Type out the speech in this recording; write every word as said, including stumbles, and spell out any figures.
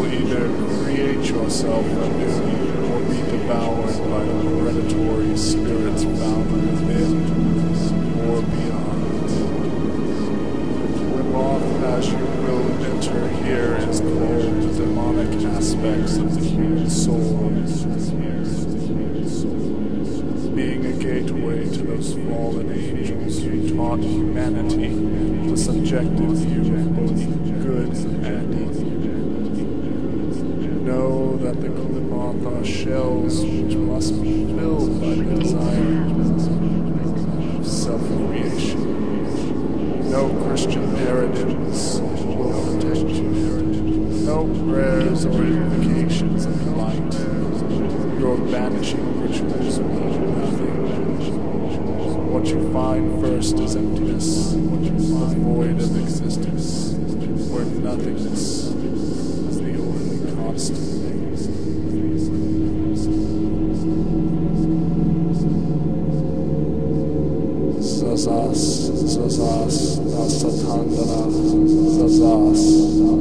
either create yourself anew or be devoured by the predatory spirits found within or beyond. Klimoth, as you will enter here, is called the demonic aspects of the human soul, being a gateway to those fallen angels who taught humanity the subjective view of both good and evil. Know that the Klimoth are shells which must be filled by the desire of self-creation. No Christian paradigms will protect you. No prayers or invocations of light. Your vanishing rituals mean nothing. What you find first is emptiness, the void of existence, where nothingness is the only constant. Zazas, Zazas, Nasatandana, Zazas.